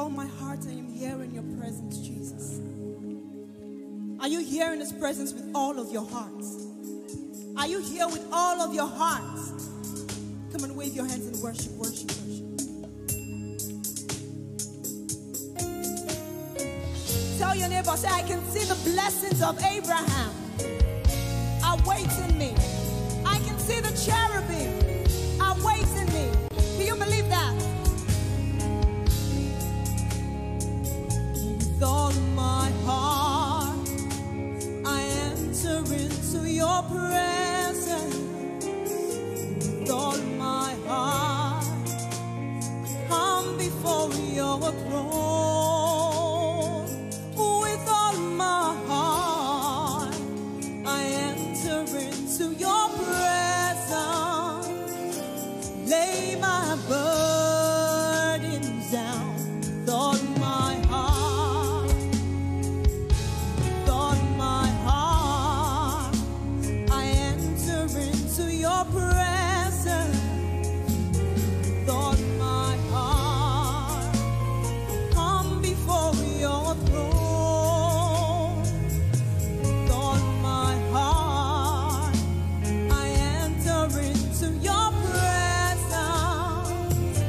all my heart, I am here in your presence, Jesus. Are you here in his presence with all of your hearts? Are you here with all of your hearts? Come and wave your hands and worship, worship, worship. Tell your neighbor, say, I can see the blessings of Abraham awaiting me. I can see the cherubim awaiting me. Do you believe that? With all my heart, I enter into your presence. With all my heart, I come before your throne. With all my heart, I enter into your presence. Lay my burdens down. With all my heart, with all my heart, I enter into your presence. With all my heart, come before your throne. With all my heart, I enter into your presence.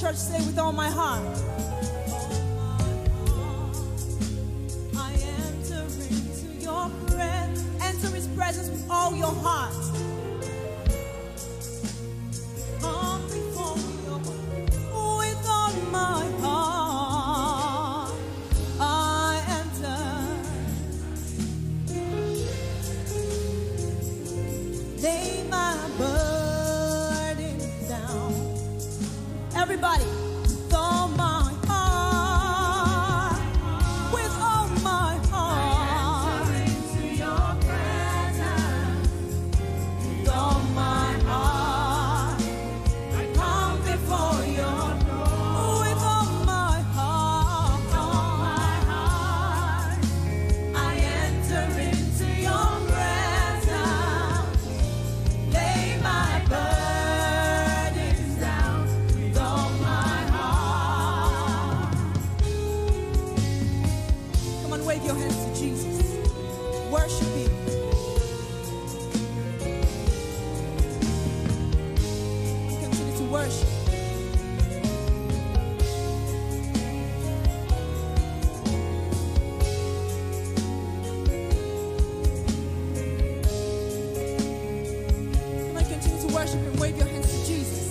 church say with all my heart. I enter into your presence. Enter his presence with all your heart. Come before you with all my heart. I enter. Lay my burden down. Everybody, with all my heart, with all my heart. I enter into your presence, with all my heart. I come before your throne, with all my heart, with all my heart. I enter into your presence, lay my burdens down with all my heart. Come on, wave your hands to Jesus. Worship him. Continue to worship. Come on, continue to worship and wave your hands to Jesus.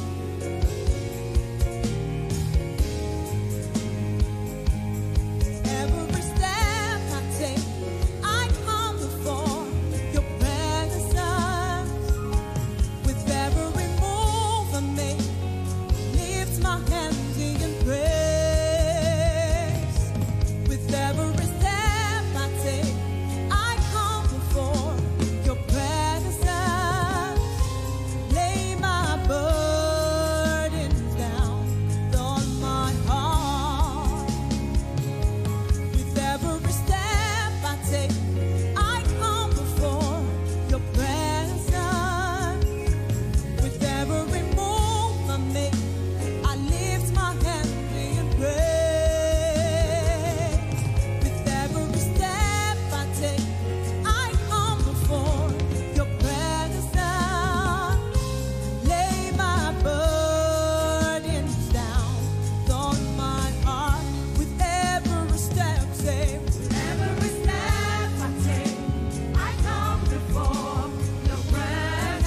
Every step I take, I come before your presence. With every move I make, lift my hands in praise. With every step I take, I come before your presence. Lay my burdens down on my heart. With every step I take, I come before your presence. With every move I make, I lift my hands in praise. With every step I take, I come before your presence. Lay my burdens down on my heart. With every step, say, with every step I take, I come before your presence.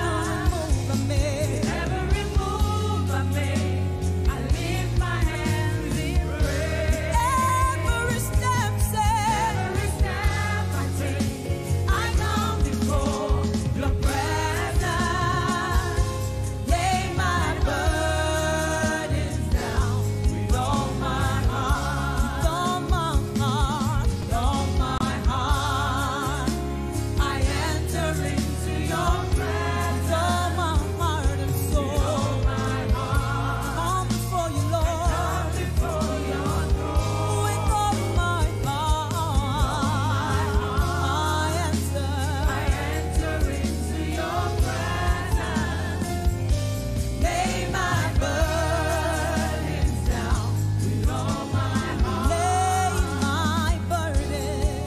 Every move I make, I lift my hands in praise. Every step, say, every step I take, I come before your presence. Lay my burdens down with all my heart, with all my heart, with all my heart. I enter into your presence, with all my heart and soul. Come before you, Lord, before your throne. With all my heart, I enter into your presence. Lay my burdens down with all my heart. Lay my burdens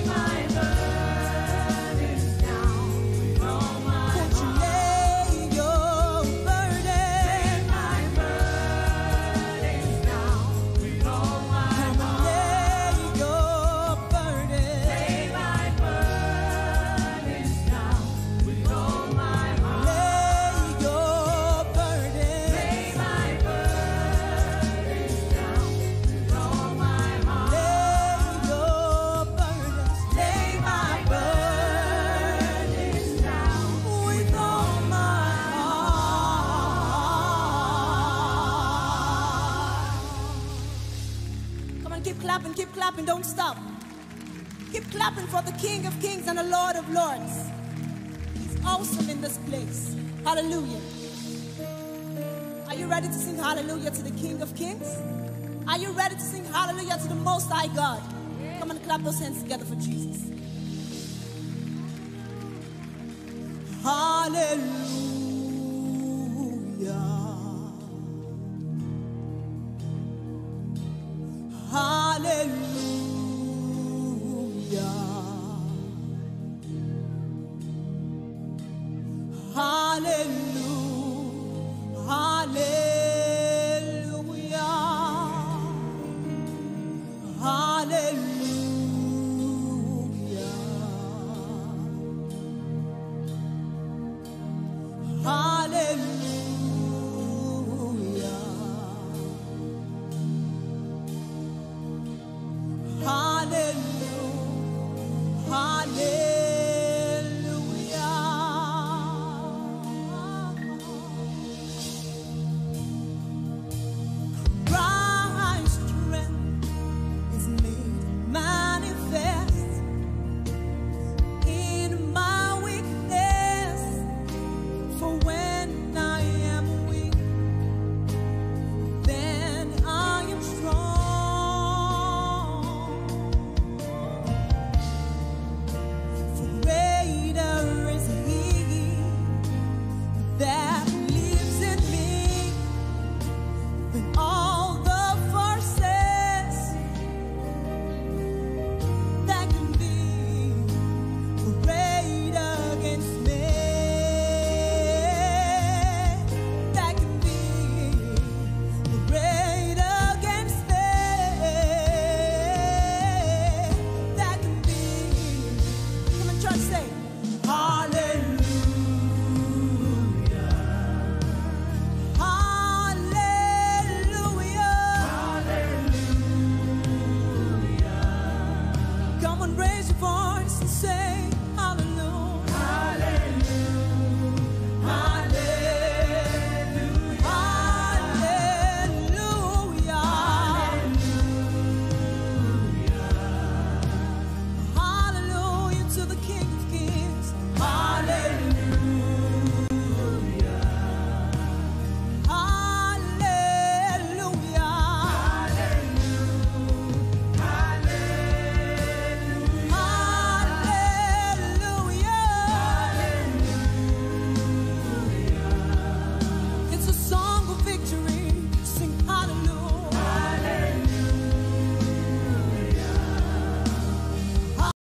down with all my heart. Won't you lay your burdens? Lay my burdens down with all my heart. Come and lay your burdens. Lay my burdens down with all my heart. Lay your burdens. Lay my burdens down with all my heart. Lay your burdens. Lay my burdens down with all my heart. Come on, keep clapping, don't stop. Keep clapping for the King of Kings and the Lord of Lords. He's awesome in this place. Hallelujah. Are you ready to sing hallelujah to the King of Kings? Are you ready to sing hallelujah to the Most High God? Come on, clap those hands together for Jesus. Hallelujah. Hallelujah. Hallelujah.